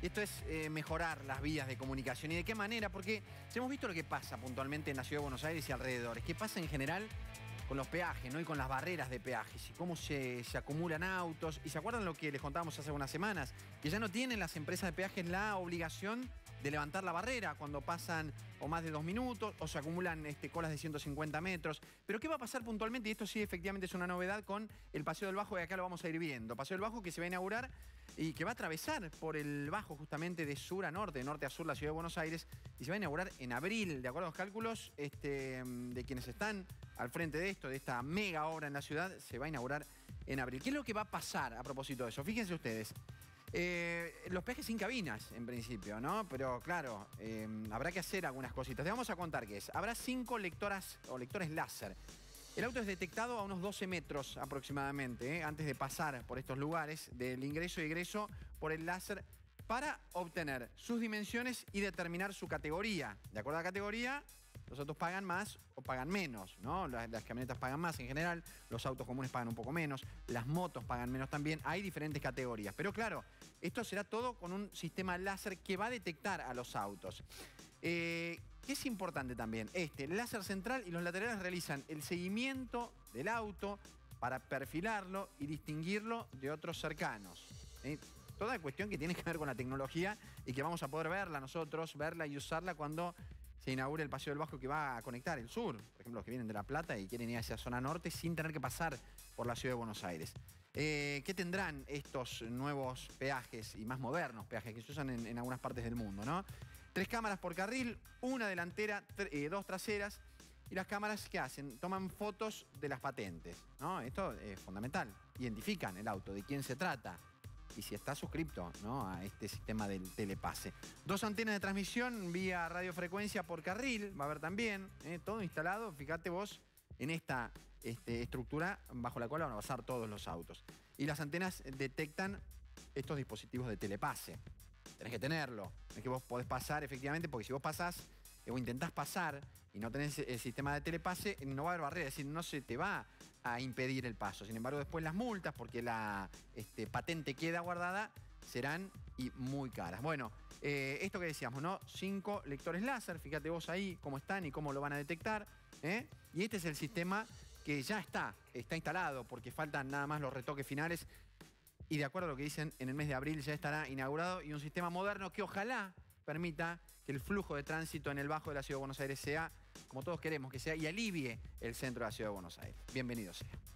Y esto es mejorar las vías de comunicación. ¿Y de qué manera? Porque hemos visto lo que pasa puntualmente en la Ciudad de Buenos Aires y alrededores. ¿Qué pasa en general con los peajes, ¿no? Y con las barreras de peajes? Y cómo se acumulan autos. ¿Y se acuerdan lo que les contábamos hace unas semanas? Que ya no tienen las empresas de peajes la obligación de levantar la barrera cuando pasan o más de 2 minutos o se acumulan colas de 150 metros. Pero ¿qué va a pasar puntualmente? Y esto sí efectivamente es una novedad con el Paseo del Bajo, y acá lo vamos a ir viendo. Paseo del Bajo que se va a inaugurar y que va a atravesar por el Bajo justamente de sur a norte, de norte a sur la Ciudad de Buenos Aires, y se va a inaugurar en abril, de acuerdo a los cálculos de quienes están al frente de esto, de esta mega obra en la ciudad. Se va a inaugurar en abril. ¿Qué es lo que va a pasar a propósito de eso? Fíjense ustedes. Los peajes sin cabinas, en principio, ¿no? Pero claro, habrá que hacer algunas cositas. Te vamos a contar qué es. Habrá 5 lectoras o lectores láser. El auto es detectado a unos 12 metros aproximadamente, antes de pasar por estos lugares del ingreso y egreso por el láser, para obtener sus dimensiones y determinar su categoría. De acuerdo a la categoría, los autos pagan más o pagan menos, ¿no? Las camionetas pagan más en general, los autos comunes pagan un poco menos, las motos pagan menos también. Hay diferentes categorías. Pero claro, esto será todo con un sistema láser que va a detectar a los autos. ¿Qué es importante también? El láser central y los laterales realizan el seguimiento del auto para perfilarlo y distinguirlo de otros cercanos. Toda cuestión que tiene que ver con la tecnología y que vamos a poder verla nosotros, verla y usarla cuando se inaugure el Paseo del Bajo, que va a conectar el sur. Por ejemplo, los que vienen de La Plata y quieren ir hacia zona norte sin tener que pasar por la Ciudad de Buenos Aires. ¿Qué tendrán estos nuevos peajes y más modernos peajes que se usan en algunas partes del mundo, ¿no? 3 cámaras por carril, una delantera, 2 traseras. Y las cámaras, ¿qué hacen? Toman fotos de las patentes, ¿no? Esto es fundamental. Identifican el auto, de quién se trata y si está suscripto, ¿no?, a este sistema del telepase. 2 antenas de transmisión vía radiofrecuencia por carril, va a haber también, todo instalado, fíjate vos, en esta estructura bajo la cual van a pasar todos los autos. Y las antenas detectan estos dispositivos de telepase. Tenés que tenerlo, no es que vos podés pasar efectivamente, porque si vos pasás o intentás pasar y no tenés el sistema de telepase, no va a haber barrera, es decir, no se te va a impedir el paso. Sin embargo, después las multas, porque la patente queda guardada, serán y muy caras. Bueno, esto que decíamos, ¿no? 5 lectores láser, fíjate vos ahí cómo están y cómo lo van a detectar. Y este es el sistema que ya está instalado, porque faltan nada más los retoques finales. Y de acuerdo a lo que dicen, en el mes de abril ya estará inaugurado, y un sistema moderno que ojalá permita que el flujo de tránsito en el Bajo de la Ciudad de Buenos Aires sea como todos queremos que sea y alivie el centro de la Ciudad de Buenos Aires. Bienvenido sea.